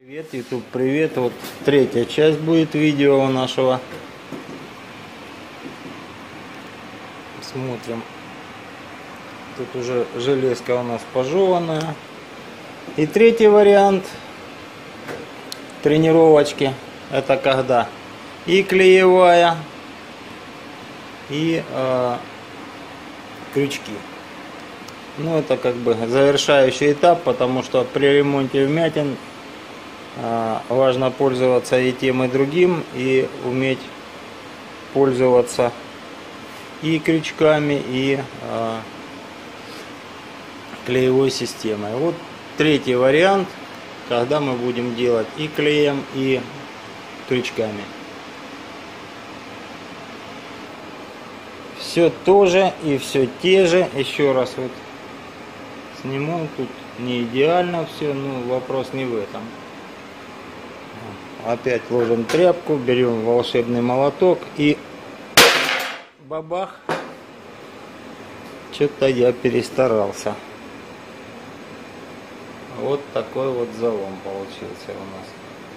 Привет, YouTube, привет. Вот третья часть будет видео нашего. Смотрим. Тут уже железка у нас пожеванная. И третий вариант тренировочки. Это когда и клеевая, и крючки. Ну, это как бы завершающий этап, потому что при ремонте вмятин важно пользоваться и тем, и другим, и уметь пользоваться и крючками, и клеевой системой. Вот третий вариант, когда мы будем делать и клеем, и крючками. Все то же и все те же. Еще раз вот сниму. Тут не идеально все, но вопрос не в этом. Опять ложим тряпку, берем волшебный молоток и бабах. Что-то я перестарался. Вот такой вот залом получился у нас.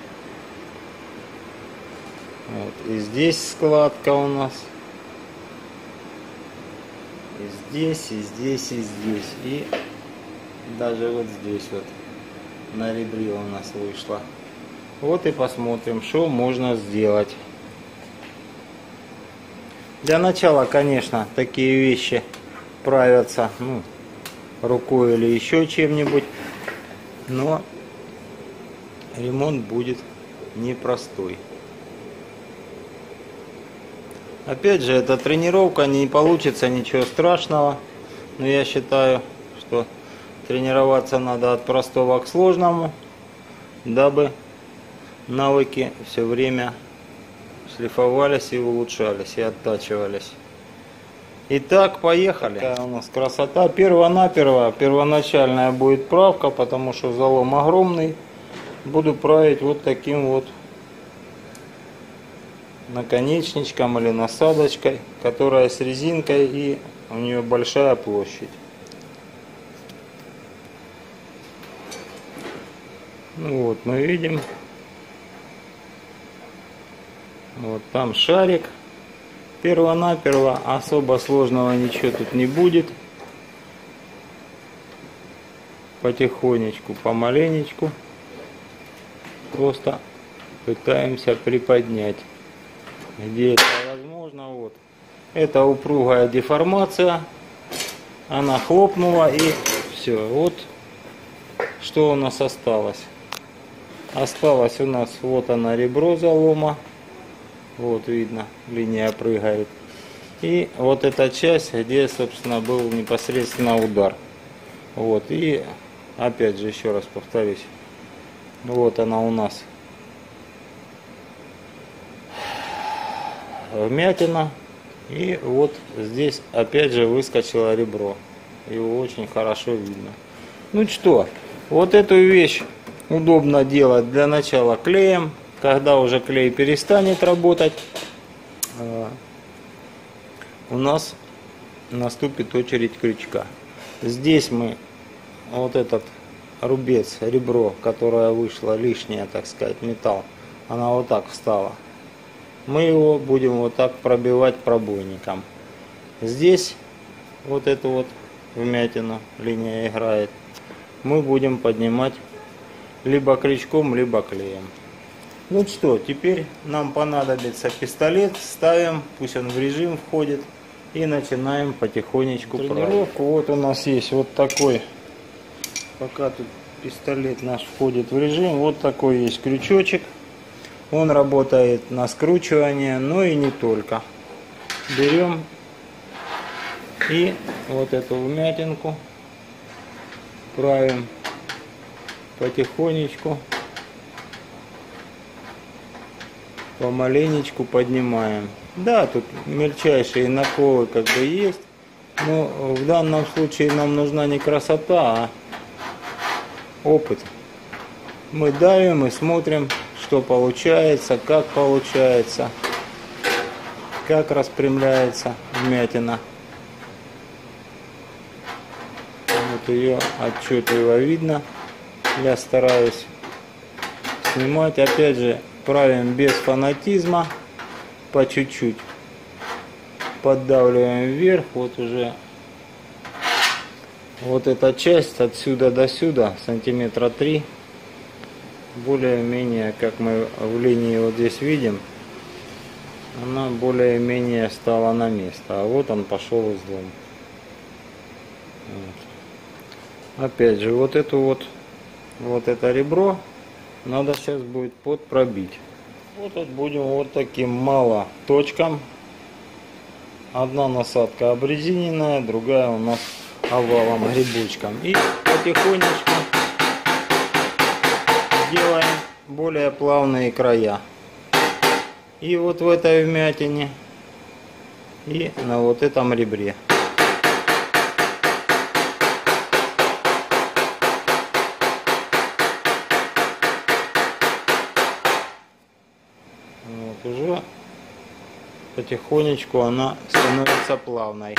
Вот. И здесь складка у нас. И здесь, и здесь, и здесь. И даже вот здесь вот на ребре у нас вышло. Вот и посмотрим, что можно сделать. Для начала, конечно, такие вещи правятся рукой или еще чем-нибудь. Но ремонт будет непростой. Опять же, это тренировка, не получится ничего страшного. Но я считаю, что тренироваться надо от простого к сложному, дабы навыки все время шлифовались и улучшались, и оттачивались. Итак, поехали. Такая у нас красота. Первоначальная будет правка, потому что залом огромный. Буду править вот таким вот наконечничком или насадочкой, которая с резинкой, и у нее большая площадь. Ну вот, мы видим. Вот там шарик. Перво-наперво, особо сложного ничего тут не будет. Потихонечку, помаленечку. Просто пытаемся приподнять. Где это возможно. Вот. Это упругая деформация. Она хлопнула, и все. Вот что у нас осталось. Осталось у нас вот она, ребро залома. Вот видно, линия прыгает. И вот эта часть, где, собственно, был непосредственно удар. Вот, и опять же, еще раз повторюсь. Вот она у нас вмятина. И вот здесь опять же выскочило ребро. Его очень хорошо видно. Ну что, вот эту вещь удобно делать для начала клеем. Когда уже клей перестанет работать, у нас наступит очередь крючка. Здесь мы вот этот рубец, ребро, которое вышло лишнее, так сказать, металл, она вот так встала. Мы его будем вот так пробивать пробойником. Здесь вот эту вот вмятину, линия играет, мы будем поднимать либо крючком, либо клеем. Ну что, теперь нам понадобится пистолет, ставим, пусть он в режим входит, и начинаем потихонечку тренировку. Вот у нас есть вот такой, пока тут пистолет наш входит в режим, вот такой есть крючочек. Он работает на скручивание, но и не только. Берем и вот эту вмятинку правим потихонечку. Помаленечку поднимаем. Да, тут мельчайшие наколы как бы есть, но в данном случае нам нужна не красота, а опыт. Мы давим и смотрим, что получается, как распрямляется вмятина. Вот ее отчетливо видно. Я стараюсь снимать. Опять же, правим без фанатизма, по чуть-чуть. Поддавливаем вверх, вот уже вот эта часть отсюда до сюда, сантиметра 3. Более-менее, как мы в линии вот здесь видим, она более-менее стала на место. А вот он пошел излом. Вот. Опять же, вот это ребро надо сейчас будет подпробить. Вот тут будем вот таким мало точкам. Одна насадка обрезиненная, другая у нас овалом, грибочком. И потихонечку делаем более плавные края. И вот в этой вмятине, и на вот этом ребре. Вот уже потихонечку она становится плавной.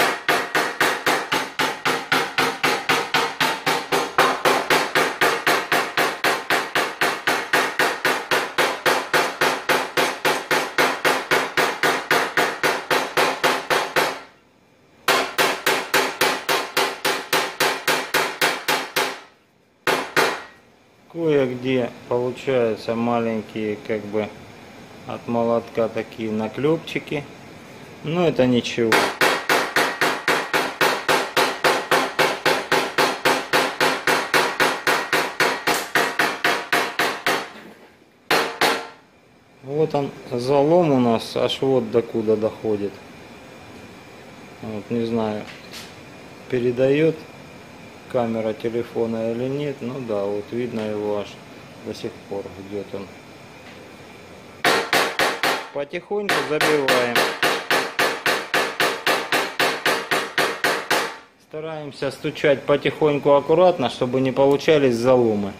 Кое-где получаются маленькие, как бы от молотка, такие наклепчики, но это ничего. Вот он, залом у нас аж вот докуда доходит. Вот, не знаю, передает камера телефона или нет. Ну да, вот видно его аж до сих пор, идет он. Потихоньку забиваем. Стараемся стучать потихоньку, аккуратно, чтобы не получались заломы.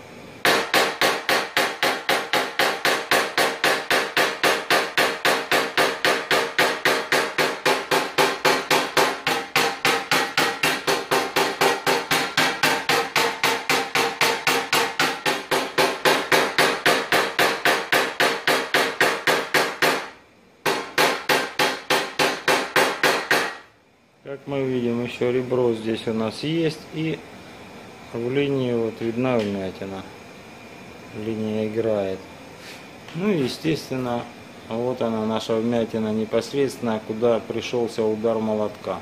Как мы видим, еще ребро здесь у нас есть, и в линии вот видна вмятина. Линия играет. Ну и естественно, вот она, наша вмятина непосредственно, куда пришелся удар молотка.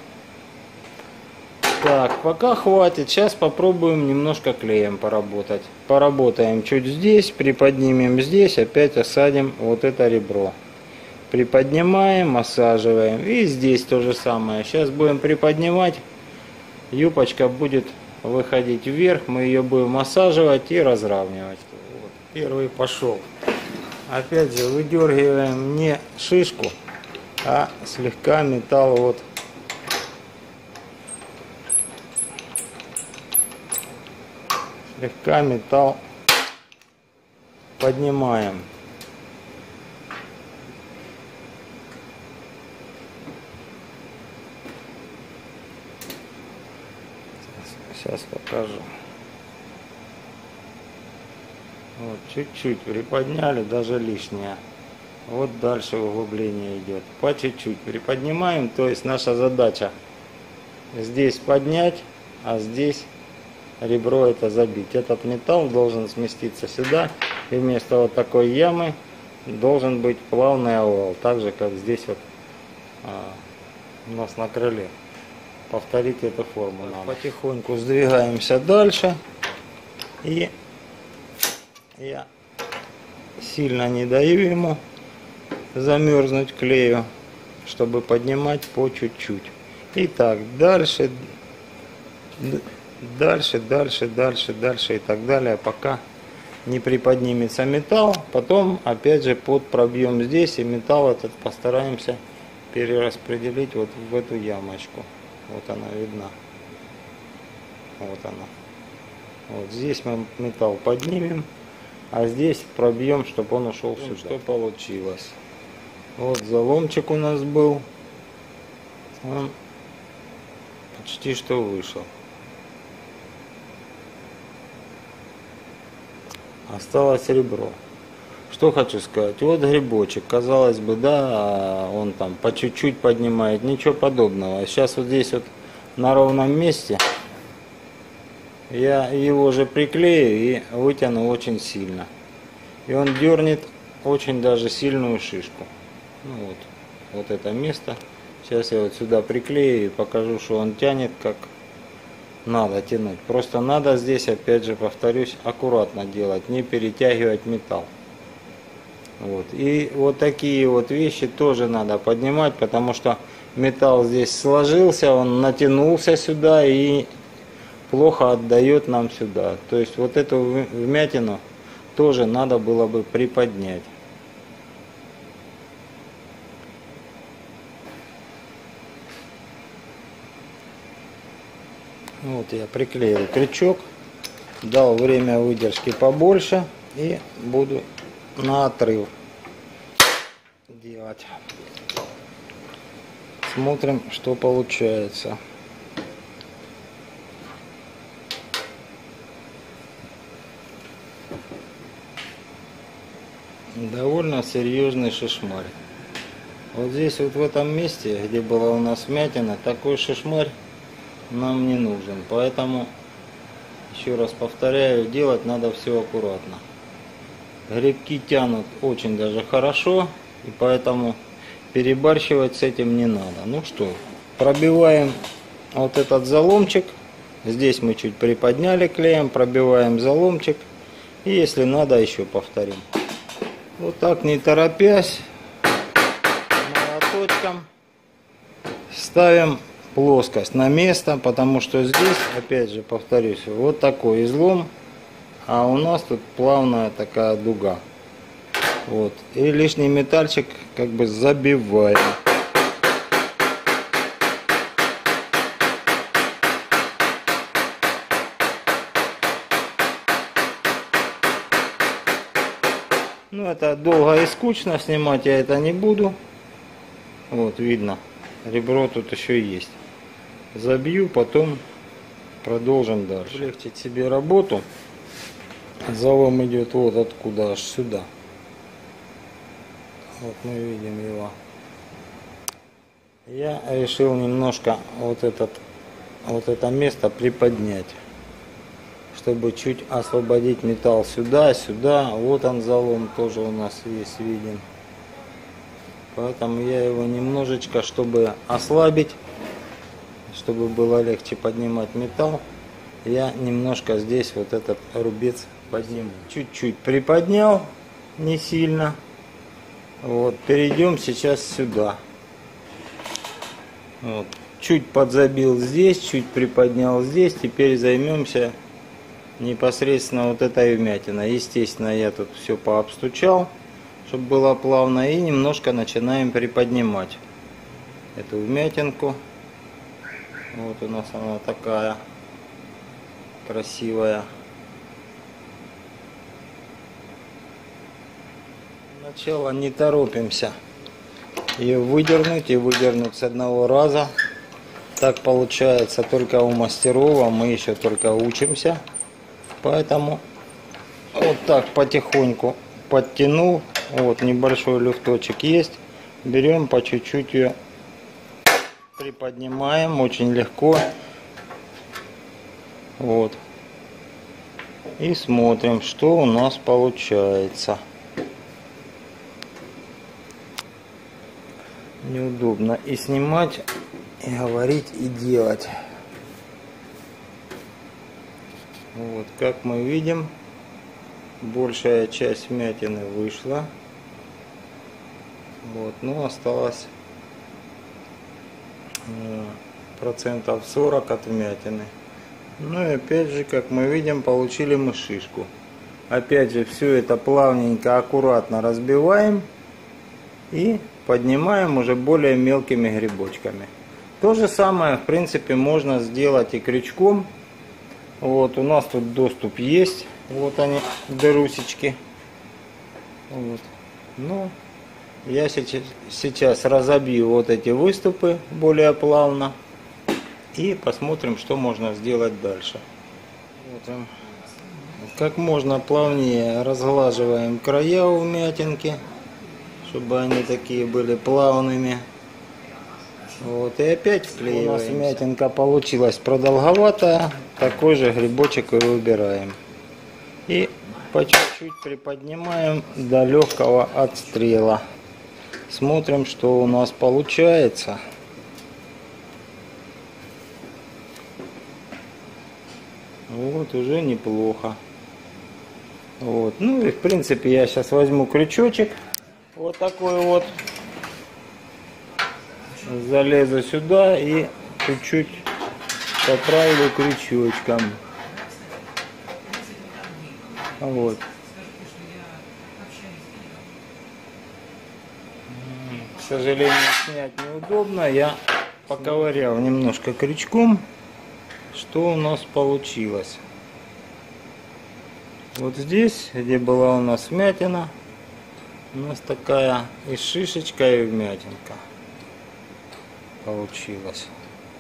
Так, пока хватит. Сейчас попробуем немножко клеем поработать. Поработаем чуть здесь, приподнимем здесь, опять осадим вот это ребро. Приподнимаем, осаживаем. И здесь то же самое. Сейчас будем приподнимать. Юбочка будет выходить вверх. Мы ее будем осаживать и разравнивать. Вот, первый пошел. Опять же выдергиваем не шишку, а слегка металл. Вот. Слегка металл поднимаем. Сейчас покажу. Вот, чуть-чуть приподняли, даже лишнее. Вот дальше углубление идет. По чуть-чуть приподнимаем. То есть наша задача здесь поднять, а здесь ребро это забить. Этот металл должен сместиться сюда. И вместо вот такой ямы должен быть плавный овал. Так же, как здесь вот у нас на крыле. Повторить эту форму надо. Потихоньку сдвигаемся дальше. И я сильно не даю ему замерзнуть клею, чтобы поднимать по чуть-чуть. И так дальше, дальше и так далее, пока не приподнимется металл. Потом опять же подпробьем здесь, и металл этот постараемся перераспределить вот в эту ямочку. Вот она видна. Вот она. Вот здесь мы металл поднимем, а здесь пробьем, чтобы он ушел сюда. Что получилось? Вот заломчик у нас был. Он почти что вышел. Осталось ребро. Что хочу сказать, вот грибочек, казалось бы, да, он там по чуть-чуть поднимает, ничего подобного. Сейчас вот здесь вот на ровном месте я его же приклею и вытяну очень сильно. И он дернет очень даже сильную шишку. Ну вот это место. Сейчас я вот сюда приклею и покажу, что он тянет как надо тянуть. Просто надо здесь, опять же повторюсь, аккуратно делать, не перетягивать металл. Вот. И вот такие вот вещи тоже надо поднимать, потому что металл здесь сложился, он натянулся сюда и плохо отдает нам сюда. То есть вот эту вмятину тоже надо было бы приподнять. Вот я приклеил крючок, дал время выдержки побольше и буду на отрыв делать. Смотрим, что получается. Довольно серьезный шишмарь. Вот здесь вот в этом месте, где была у нас вмятина, такой шишмарь нам не нужен. Поэтому, еще раз повторяю, делать надо все аккуратно. Грибки тянут очень даже хорошо, и поэтому перебарщивать с этим не надо. Ну что, пробиваем вот этот заломчик. Здесь мы чуть приподняли клеем, пробиваем заломчик. И если надо, еще повторим. Вот так, не торопясь, молоточком ставим плоскость на место, потому что здесь, опять же повторюсь, вот такой излом. А у нас тут плавная такая дуга. Вот. И лишний метальчик как бы забиваем. Ну, это долго и скучно, снимать я это не буду. Вот, видно, ребро тут еще есть. Забью, потом продолжим дальше. Облегчить себе работу. Залом идет вот откуда, аж сюда. Вот мы видим его. Я решил немножко вот это место приподнять, чтобы чуть освободить металл сюда. Вот он залом тоже у нас есть виден. Поэтому я его немножечко, чтобы ослабить, чтобы было легче поднимать металл, я немножко здесь вот этот рубец подниму. Чуть-чуть приподнял, не сильно. Вот, перейдем сейчас сюда. Вот, чуть подзабил здесь, чуть приподнял здесь. Теперь займемся непосредственно вот этой вмятиной. Естественно, я тут все пообстучал, чтобы было плавно. И немножко начинаем приподнимать эту вмятинку. Вот у нас она такая красивая. Сначала не торопимся ее выдернуть и выдернуть с одного раза. Так получается только у мастеров, а мы еще только учимся. Поэтому вот так потихоньку подтянул. Вот небольшой люфточек есть. Берем по чуть-чуть ее, приподнимаем очень легко. Вот. И смотрим, что у нас получается. Неудобно и снимать, и говорить, и делать. Вот, как мы видим, большая часть вмятины вышла. Вот, ну осталось процентов 40 от вмятины. Ну и опять же, как мы видим, получили мы шишку. Опять же, все это плавненько, аккуратно разбиваем и поднимаем уже более мелкими грибочками. То же самое, в принципе, можно сделать и крючком. Вот, у нас тут доступ есть. Вот они, дырусечки. Вот. Ну, я сейчас разобью вот эти выступы более плавно. И посмотрим, что можно сделать дальше. Смотрим. как можно плавнее разглаживаем края у вмятинки, чтобы они такие были плавными. Вот, и опять вклеиваем. У нас вмятинка получилась продолговатая, такой же грибочек и выбираем. И по чуть-чуть приподнимаем до легкого отстрела. Смотрим, что у нас получается. Вот, уже неплохо. Вот, ну и в принципе я сейчас возьму крючочек. Вот такой вот. Залезу сюда и чуть-чуть поправлю крючочком. Вот. К сожалению, снять неудобно. Я поковырял немножко крючком. Что у нас получилось? Вот здесь, где была у нас вмятина, у нас такая и шишечка, и вмятинка получилась.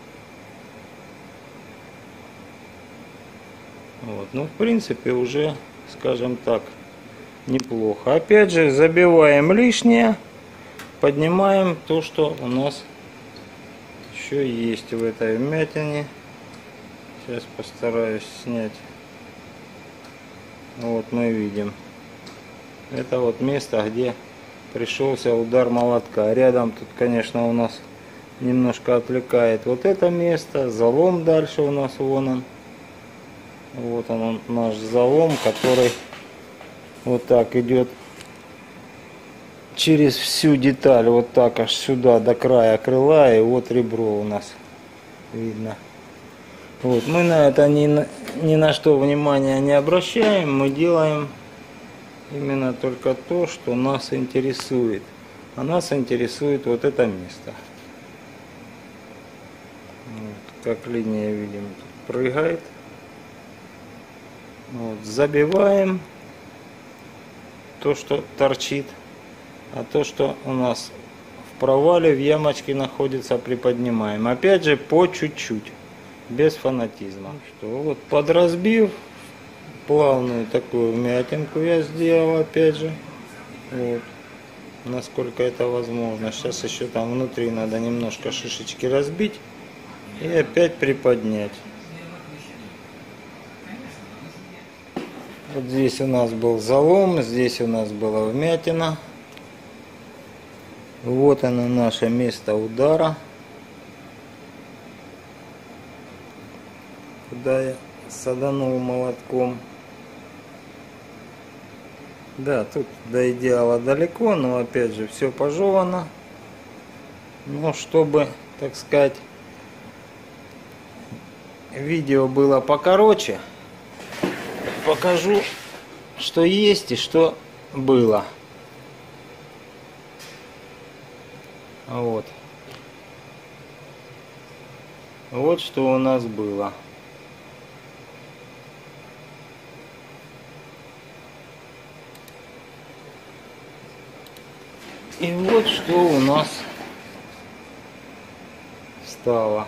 Вот, ну в принципе уже, скажем так, неплохо. Опять же забиваем лишнее, поднимаем то, что у нас еще есть в этой вмятине. Сейчас постараюсь снять. Вот мы видим. Это вот место, где пришелся удар молотка. Рядом тут, конечно, у нас немножко отвлекает вот это место. Залом дальше у нас вон он. Вот он наш залом, который вот так идет через всю деталь, вот так аж сюда до края крыла, и вот ребро у нас видно. Вот, мы на это ни на что внимания не обращаем, мы делаем именно только то, что нас интересует. А нас интересует вот это место. Вот, как линия, видим, тут прыгает. Вот, забиваем то, что торчит, а то, что у нас в провале, в ямочке находится, приподнимаем. Опять же, по чуть-чуть, без фанатизма. Что, вот подразбив, плавную такую вмятинку я сделал, опять же, вот, насколько это возможно. Сейчас еще там внутри надо немножко шишечки разбить и опять приподнять. Вот здесь у нас был залом, здесь у нас была вмятина. Вот оно, наше место удара, куда я саданул молотком. Да, тут до идеала далеко, но опять же все пожевано. Но чтобы, так сказать, видео было покороче, покажу, что есть и что было. Вот. Вот что у нас было. И вот что у нас стало.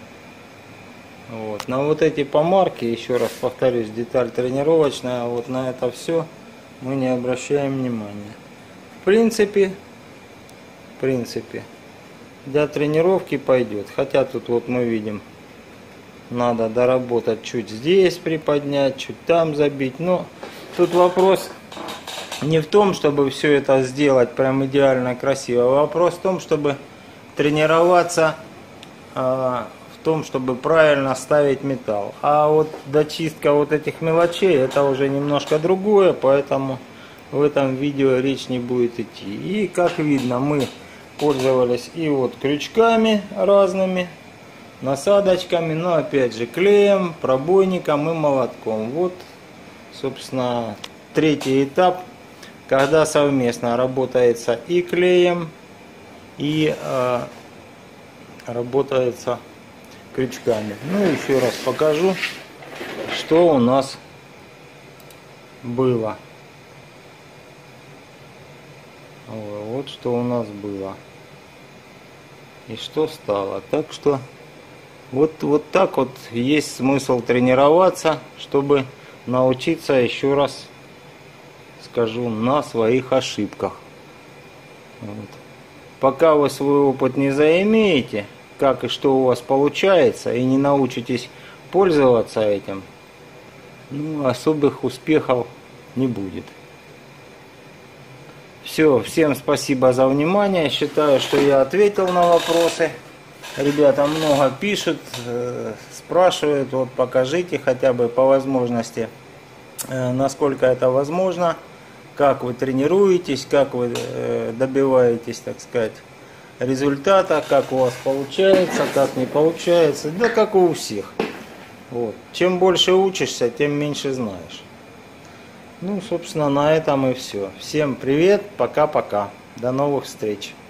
Вот. На вот эти помарки, еще раз повторюсь, деталь тренировочная, вот на это все мы не обращаем внимания. В принципе, для тренировки пойдет. Хотя тут вот мы видим, надо доработать чуть здесь приподнять, чуть там забить. Но тут вопрос не в том, чтобы все это сделать прям идеально красиво. Вопрос в том, чтобы тренироваться в том, чтобы правильно ставить металл. А вот дочистка вот этих мелочей, это уже немножко другое, поэтому в этом видео речь не будет идти. И как видно, мы пользовались и вот крючками разными, насадочками, но опять же клеем, пробойником и молотком. Вот, собственно, третий этап, когда совместно работается и клеем, и работается крючками. Ну, еще раз покажу, что у нас было. Вот что у нас было. И что стало. Так что вот так вот есть смысл тренироваться, чтобы научиться, еще раз скажу, на своих ошибках. Вот. Пока вы свой опыт не заимеете, как и что у вас получается, и не научитесь пользоваться этим, особых успехов не будет. Все, всем спасибо за внимание. Считаю, что я ответил на вопросы. Ребята много пишут, спрашивают, вот покажите хотя бы по возможности, насколько это возможно, как вы тренируетесь, как вы добиваетесь, так сказать, результата, как у вас получается, как не получается, да как и у всех. Вот. Чем больше учишься, тем меньше знаешь. Собственно, на этом и все. Всем привет, пока-пока. До новых встреч.